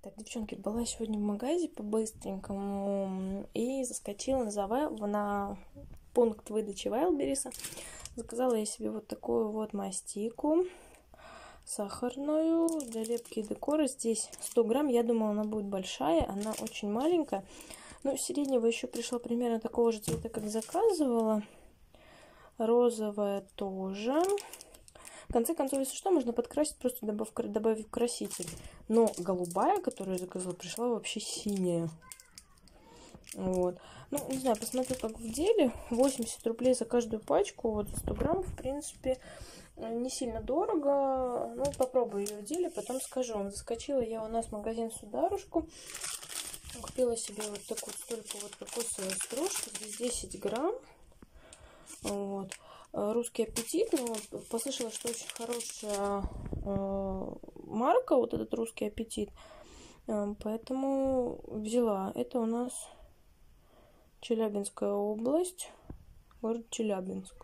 Так, девчонки, была сегодня в магазе по-быстренькому и заскочила на пункт выдачи Вайлдберриса. Заказала я себе вот такую вот мастику сахарную для лепки и декора. Здесь 100 грамм. Я думала, она будет большая, она очень маленькая. Но сиреневая еще пришла примерно такого же цвета, как заказывала. Розовая тоже. В конце концов, если что, можно подкрасить, просто добавив краситель. Но голубая, которую я заказала, пришла вообще синяя. Вот. Ну, не знаю, посмотрю, как в деле. 80 рублей за каждую пачку. Вот за 100 грамм, в принципе, не сильно дорого. Ну, попробую ее в деле, потом скажу вам. Заскочила я у нас в магазин Сударушку. Купила себе вот такую столько вот кокосовую стружку. Здесь 10 грамм. Вот. Русский аппетит, но послышала, что очень хорошая марка, вот этот Русский аппетит, поэтому взяла. Это у нас Челябинская область, город Челябинск.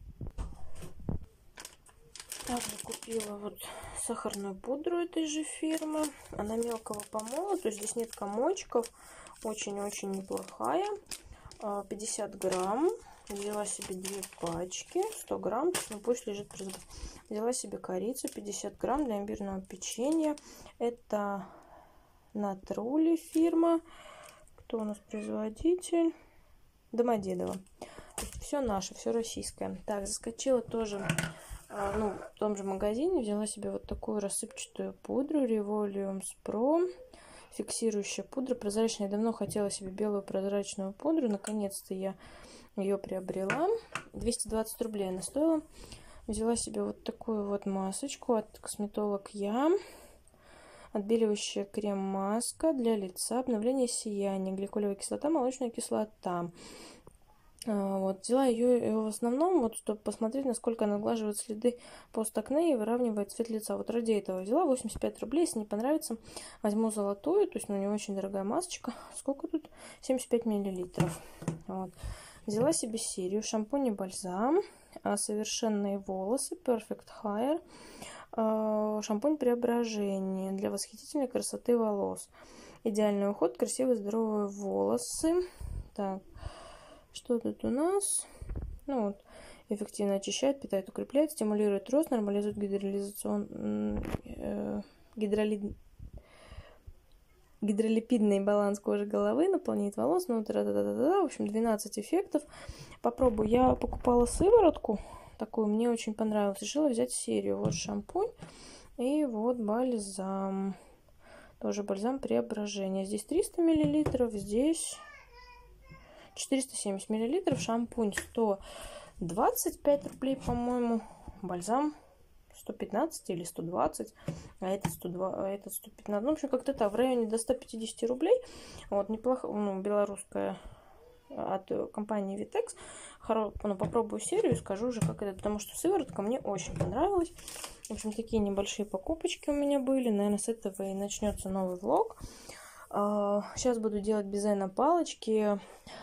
Также купила вот сахарную пудру этой же фирмы, она мелкого помола, то есть здесь нет комочков, очень-очень неплохая, 50 грамм. Взяла себе 2 пачки, 100 грамм, ну пусть лежит. Взяла себе корицу, 50 грамм для имбирного печенья. Это Натрули фирма. Кто у нас производитель? Домодедово. Все наше, все российское. Так, заскочила тоже, в том же магазине. Взяла себе вот такую рассыпчатую пудру Revolium Pro. Фиксирующая пудра, прозрачная. Я давно хотела себе белую прозрачную пудру. Наконец-то я ее приобрела. 220 рублей она стоила. Взяла себе вот такую вот масочку от Косметолог Я. Отбеливающая крем-маска для лица. Обновление сияния. Гликолевая кислота, молочная кислота. Вот, взяла ее в основном, вот, чтобы посмотреть, насколько она сглаживает следы постакне и выравнивает цвет лица. Вот ради этого взяла 85 рублей. Если не понравится, возьму золотую. То есть, у нее очень дорогая масочка. Сколько тут? 75 миллилитров. Вот. Взяла себе серию шампунь и бальзам, совершенные волосы, Perfect Hair, шампунь преображение для восхитительной красоты волос, идеальный уход, красивые здоровые волосы. Так, что тут у нас? Ну вот, эффективно очищает, питает, укрепляет, стимулирует рост, нормализует гидролипидный баланс кожи головы, наполняет волос, ну, в общем, 12 эффектов. Попробую. Я покупала сыворотку такую, мне очень понравилось. Решила взять серию. Вот шампунь и вот бальзам. Тоже бальзам преображения. Здесь 300 миллилитров, здесь 470 миллилитров. Шампунь 125 рублей, по-моему. Бальзам 115 или 120, а этот 102, а этот 115. Ну, в общем, как-то так, в районе до 150 рублей. Вот, неплохо, ну, белорусская от компании Vitex. Ну, попробую серию и скажу уже, как это, потому что сыворотка мне очень понравилась. В общем, такие небольшие покупочки у меня были. Наверное, с этого и начнется новый влог. Сейчас буду делать безе на палочке.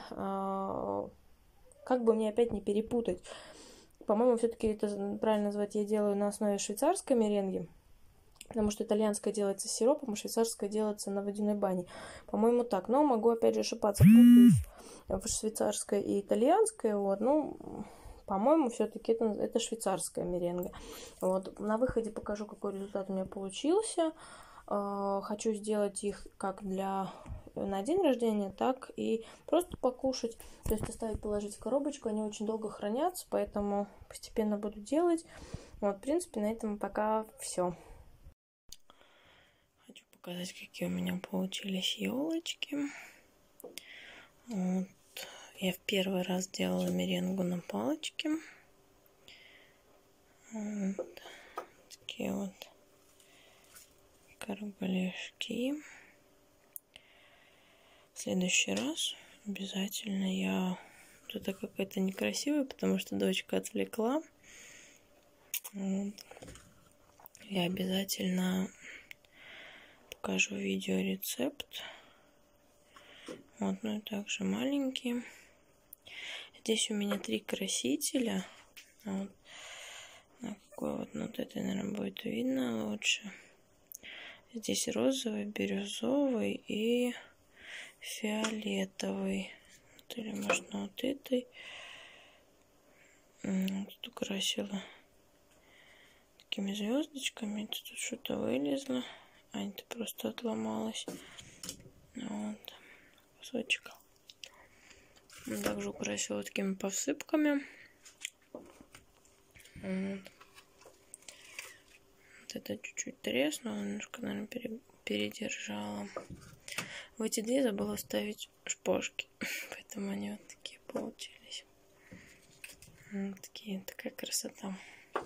Как бы мне опять не перепутать. По-моему, все-таки это правильно назвать, я делаю на основе швейцарской меренги, потому что итальянская делается с сиропом, а швейцарская делается на водяной бане. По-моему, так. Но могу, опять же, ошибаться, путаюсь в швейцарская и итальянская. Вот. Ну, по-моему, все-таки это швейцарская меренга. Вот. На выходе покажу, какой результат у меня получился. Хочу сделать их как на день рождения, так и просто покушать. То есть оставить, положить в коробочку. Они очень долго хранятся, поэтому постепенно буду делать. Вот, в принципе, на этом пока все. Хочу показать, какие у меня получились елочки. Вот. Я в первый раз делала меренгу на палочке. Вот. Такие вот каргалешки. В следующий раз обязательно я... Это какая-то некрасивая, потому что дочка отвлекла. Вот. Я обязательно покажу видеорецепт. Вот, ну и также маленькие. Здесь у меня 3 красителя. Вот. Какой вот это, наверное, будет видно лучше. Здесь розовый, бирюзовый и фиолетовый. Вот, или можно вот этой. Тут украсила такими звездочками. Тут что-то вылезло. А, это просто отломалось. Вот. Кусочек. Также украсила такими посыпками. Вот. Вот это чуть-чуть треснуло, немножко, наверное, передержала. В эти две забыла вставить шпажки, поэтому они вот такие получились. Вот такая красота.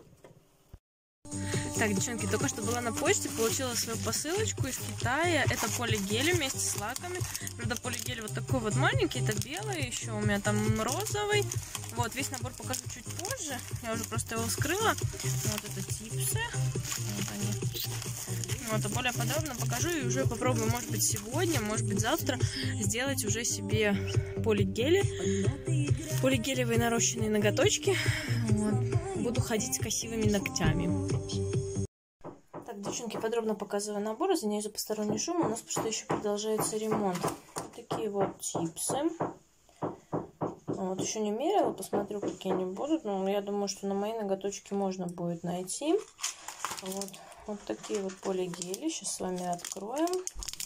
Так, девчонки, только что была на почте, получила свою посылочку из Китая. Это полигель вместе с лаками. Правда, полигель вот такой вот маленький, это белый, еще у меня там розовый. Вот, весь набор покажу чуть позже. Я уже просто его вскрыла. Вот это типсы. Вот они. Вот, а более подробно покажу и уже попробую, может быть, сегодня, может быть, завтра сделать уже себе полигели. Полигелевые нарощенные ноготочки. Вот. Буду ходить с красивыми ногтями. Так, девчонки, подробно показываю набор. Извиняюсь за посторонний шум. У нас просто еще продолжается ремонт. Вот такие вот типсы. Вот еще не мерила, посмотрю, какие они будут. Но я думаю, что на мои ноготочки можно будет найти. Вот такие вот полигели. Сейчас с вами откроем.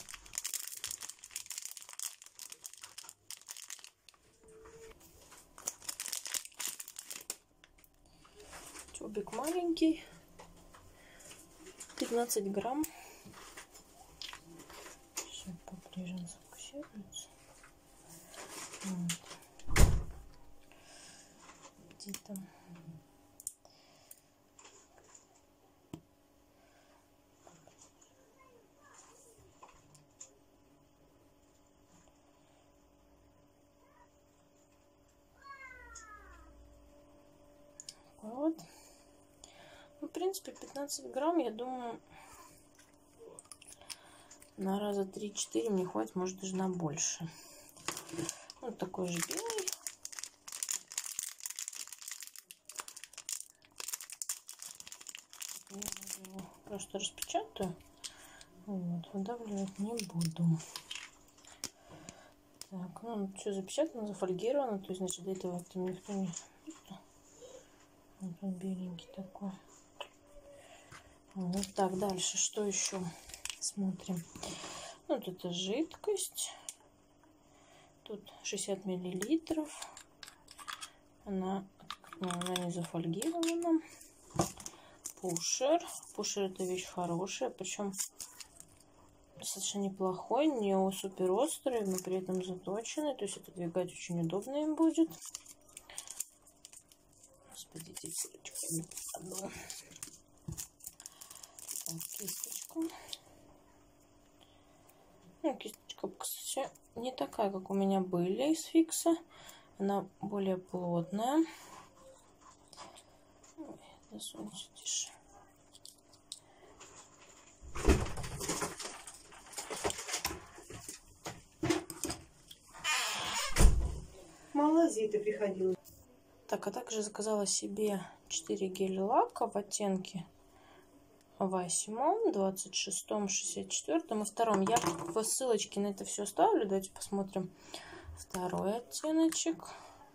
Тюбик маленький. 15 грамм. Сейчас поближе сфокусируется. Вот. Где там? Вот. Ну, в принципе, 15 грамм, я думаю, на раза 3-4 мне хватит, может, даже на больше. Вот такой же белый. Я его просто распечатаю. Вот, выдавливать не буду. Так, ну, все запечатано, зафольгировано. То есть, значит, до этого там никто не... Вот он беленький такой. Вот так, дальше, что еще? Смотрим. Вот это жидкость. Тут 60 миллилитров. Она не зафольгирована. Пушер. Пушер — это вещь хорошая, причем достаточно неплохой, не супер острый, но при этом заточенный. То есть отодвигать очень удобно им будет. Господи, кисточку. Так, кисточку. Ну, кисточка, кстати, не такая, как у меня были из Фикса. Она более плотная. Засуньте тише. Молодец, ты приходила. Так, а также заказала себе 4 гель-лака в оттенке 8, 26, 64 и 2. Я в ссылочке на это все оставлю. Давайте посмотрим второй оттеночек.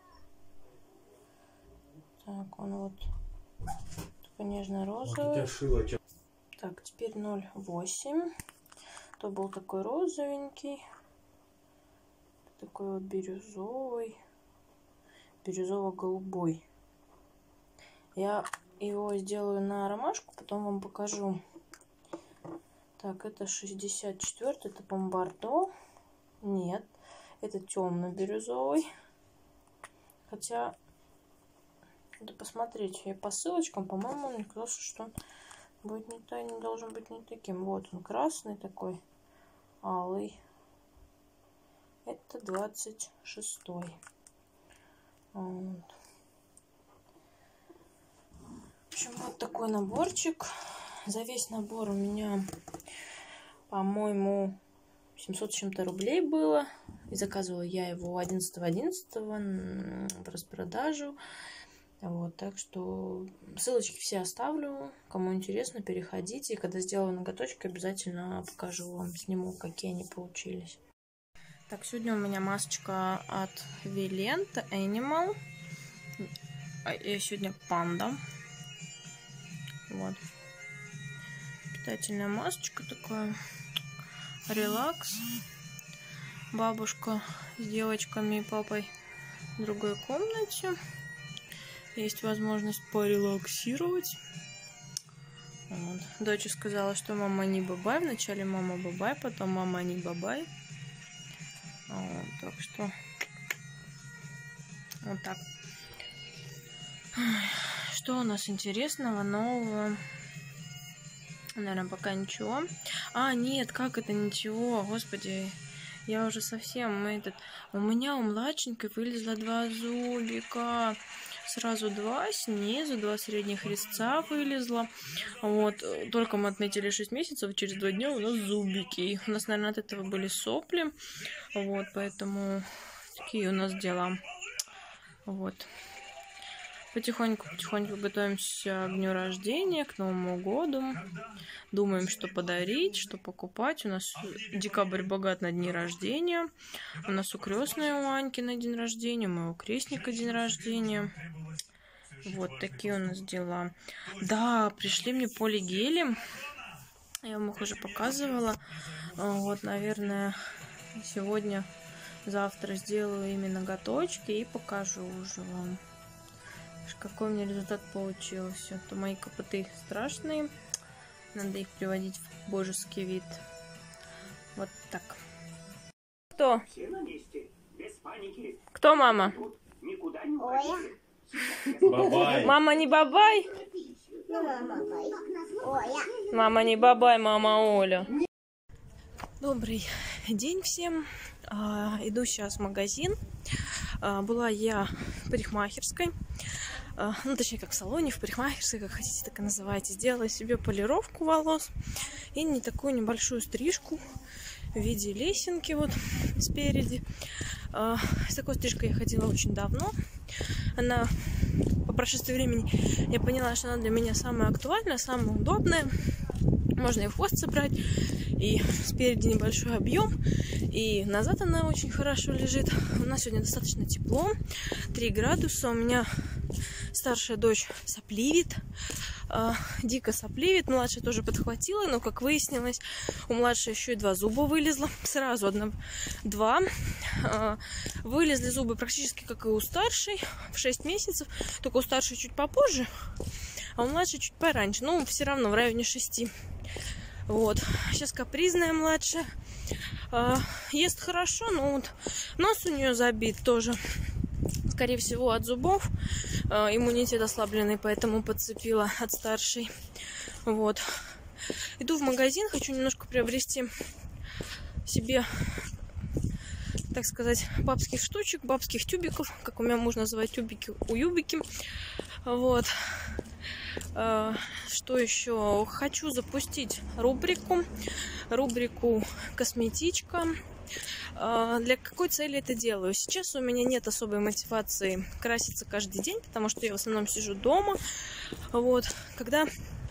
Так, он вот такой нежно-розовый. Так, теперь 0,8. То был такой розовенький. Такой вот бирюзовый. Бирюзово-голубой. Я его сделаю на ромашку, потом вам покажу. Так, это 64, это бомбардо. Нет, это темно-бирюзовый. Хотя, надо посмотреть. Я по ссылочкам, по-моему, мне казалось, что он будет не должен быть не таким. Вот он, красный такой, алый. Это 26-й. Вот. В общем, вот такой наборчик. За весь набор у меня, по-моему, 700 с чем-то рублей было. И заказывала я его 11.11 в распродажу. Вот, так что ссылочки все оставлю. Кому интересно, переходите. И когда сделаю ноготочки, обязательно покажу вам, сниму, какие они получились. Так, сегодня у меня масочка от Vilent Animal. Я сегодня панда. Вот. Питательная масочка такая. Релакс. Бабушка с девочками и папой в другой комнате. Есть возможность порелаксировать. Вот. Доча сказала, что мама не бабай. Вначале мама бабай, потом мама не бабай. Вот, так что вот так. Что у нас интересного, нового? Наверное, пока ничего. А, нет, как это ничего? Господи, я уже совсем У меня у младшенькой вылезло 2 зубика. Сразу 2 снизу, 2 средних резца вылезло. Вот, только мы отметили 6 месяцев, через 2 дня у нас зубики. У нас, наверное, от этого были сопли. Вот, поэтому такие у нас дела. Вот. Потихоньку готовимся к дню рождения, к Новому году. Думаем, что подарить, что покупать. У нас декабрь богат на дни рождения. У нас у крестной у Аньки на день рождения, у моего крестника день рождения. Вот такие у нас дела. Да, пришли мне полигели. Я вам их уже показывала. Вот, наверное, сегодня, завтра сделаю именно ноготочки и покажу уже вам, какой у меня результат получился. То мои копыты страшные. Надо их приводить в божеский вид. Вот так. Кто? Кто мама? Бабай. Мама не бабай? Мама не бабай, мама Оля. Добрый день всем. Иду сейчас в магазин. Была я в парикмахерской. Ну, точнее, как в салоне, в парикмахерской, как хотите, так и называйте. Сделала себе полировку волос и не такую небольшую стрижку в виде лесенки вот спереди. С такой стрижкой я ходила очень давно. Она, по прошествии времени, я поняла, что она для меня самая актуальная, самая удобная. Можно и в хвост собрать, и спереди небольшой объем, и назад она очень хорошо лежит. У нас сегодня достаточно тепло, 3 градуса. У меня старшая дочь сопливит, дико сопливит. Младшая тоже подхватила, но, как выяснилось, у младшей еще и 2 зуба вылезло. Сразу 2. Вылезли зубы практически как и у старшей, в 6 месяцев. Только у старшей чуть попозже, а у младшей чуть пораньше. Ну, все равно в районе 6. Вот. Сейчас капризная младшая. Ест хорошо, но вот нос у нее забит тоже. Скорее всего, от зубов. Иммунитет ослабленный, поэтому подцепила от старшей. Вот. Иду в магазин, хочу немножко приобрести себе, так сказать, бабских штучек, бабских тюбиков, как у меня муж называет тюбики, уюбики. Вот. Что еще? Хочу запустить рубрику косметичка. Для какой цели это делаю? Сейчас у меня нет особой мотивации краситься каждый день, потому что я в основном сижу дома. Вот. Когда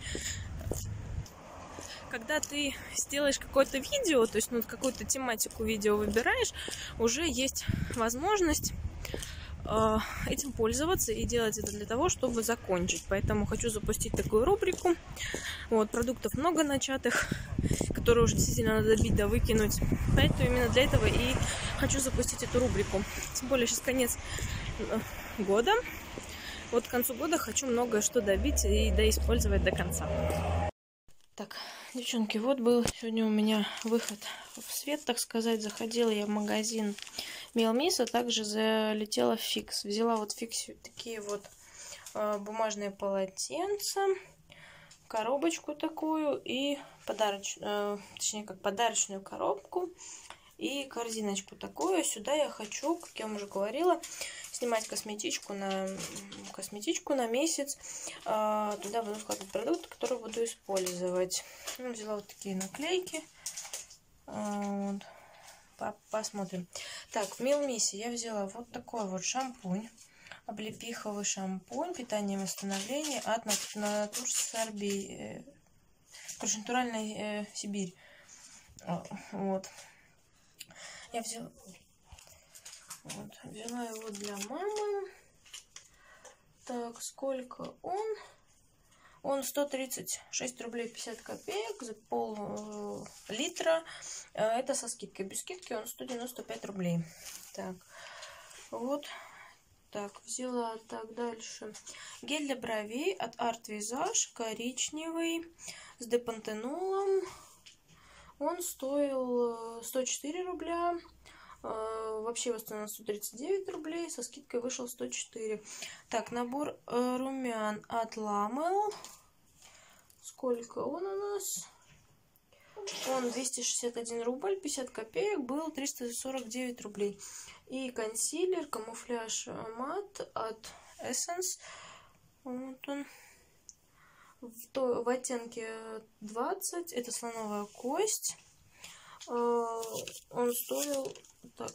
ты сделаешь какое-то видео, то есть какую-то тематику видео выбираешь, уже есть возможность этим пользоваться и делать это для того, чтобы закончить. Поэтому хочу запустить такую рубрику. Вот, продуктов много начатых, которые уже действительно надо добить, да выкинуть. Поэтому именно для этого и хочу запустить эту рубрику. Тем более сейчас конец года. Вот к концу года хочу многое что добить и доиспользовать до конца. Так, девчонки, вот был сегодня у меня выход в свет, так сказать. Заходила я в магазин Мелмис, а также залетела в Фикс. Взяла вот в Фиксе такие вот бумажные полотенца, коробочку такую и подарочную коробку и корзиночку такую. Сюда я хочу, как я вам уже говорила, снимать косметичку на месяц. Туда буду вкладывать продукты, которые буду использовать. Взяла вот такие наклейки. Вот. Посмотрим. Так, в Мелмисе я взяла вот такой вот шампунь. облепиховый шампунь, питание и восстановление от Натурсорби, короче, натуральная Сибирь. Вот. Я взяла его для мамы. Так, сколько он? Он 136 рублей 50 копеек за пол-литра. Это со скидкой. Без скидки он 195 рублей. Так, вот. Так, взяла так дальше. Гель для бровей от Art Visage, коричневый, с депантенолом. Он стоил 104 рубля. Вообще его стоил 139 рублей. Со скидкой вышел 104. Так, набор румян от Ламел. Сколько он у нас? Он 261 рубль 50 копеек. Был 349 рублей. И консилер камуфляж мат от Essence. Вот он. В оттенке 20. Это слоновая кость. Он стоил так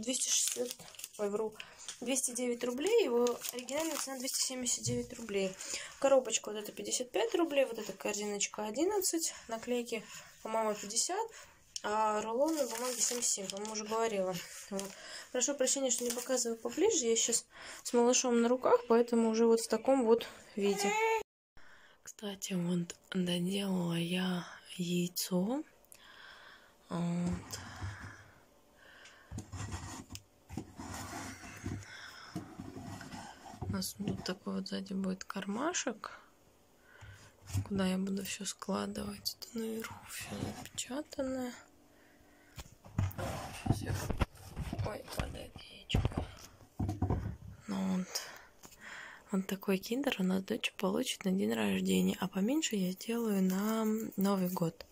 209 рублей. Его оригинальная цена 279 рублей. Коробочка вот это 55 рублей. Вот эта корзиночка 11. Наклейки, по-моему, 50. А рулоны бумаги 77, по-моему, уже говорила. Вот. Прошу прощения, что не показываю поближе. Я сейчас с малышом на руках, поэтому уже вот в таком вот виде. Кстати, вот доделала я яйцо. Вот. У нас вот такой вот сзади будет кармашек, куда я буду все складывать. Это наверху все запечатанное. Сейчас я... Ой, падает яичко. Ну вот такой киндер у нас дочь получит на день рождения, а поменьше я сделаю на Новый год.